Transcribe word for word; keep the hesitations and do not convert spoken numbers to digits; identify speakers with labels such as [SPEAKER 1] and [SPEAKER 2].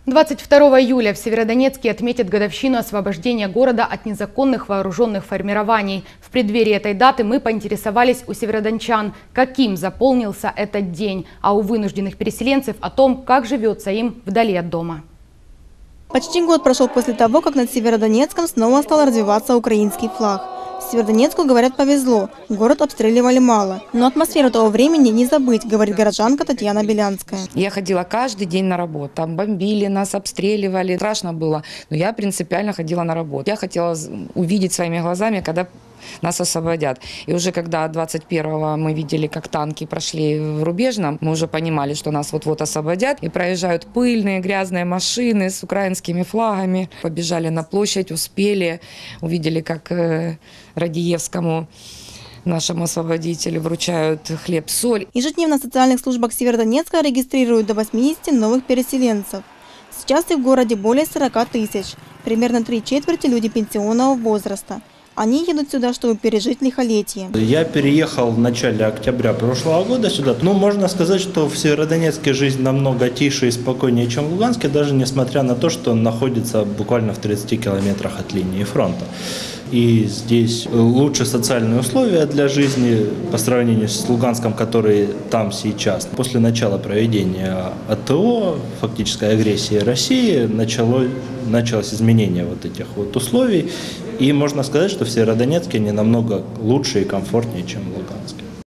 [SPEAKER 1] двадцать второго июля в Северодонецке отметят годовщину освобождения города от незаконных вооруженных формирований. В преддверии этой даты мы поинтересовались у северодончан, каким заполнился этот день, а у вынужденных переселенцев о том, как живется им вдали от дома.
[SPEAKER 2] Почти год прошел после того, как над Северодонецком снова стал развиваться украинский флаг. Северодонецку, говорят, повезло. Город обстреливали мало. Но атмосферу того времени не забыть, говорит горожанка Татьяна Белянская.
[SPEAKER 3] Я ходила каждый день на работу. Там бомбили, нас обстреливали. Страшно было. Но я принципиально ходила на работу. Я хотела увидеть своими глазами, когда нас освободят. И уже когда двадцать первого мы видели, как танки прошли в Рубежном, мы уже понимали, что нас вот-вот освободят. И проезжают пыльные, грязные машины с украинскими флагами. Побежали на площадь, успели. Увидели, как э, Радиевскому, нашему освободителю, вручают хлеб, соль.
[SPEAKER 2] Ежедневно в социальных службах Северодонецка регистрируют до восьмидесяти новых переселенцев. Сейчас их в городе более сорока тысяч. Примерно три четверти люди пенсионного возраста. Они едут сюда, чтобы пережить лихолетие.
[SPEAKER 4] Я переехал в начале октября прошлого года сюда. Ну, можно сказать, что в Северодонецке жизнь намного тише и спокойнее, чем в Луганске, даже несмотря на то, что он находится буквально в тридцати километрах от линии фронта. И здесь лучше социальные условия для жизни по сравнению с Луганском, который там сейчас. После начала проведения АТО, фактической агрессии России, начало, началось изменение вот этих вот условий. И можно сказать, что в Северодонецке они намного лучше и комфортнее, чем в Луганске.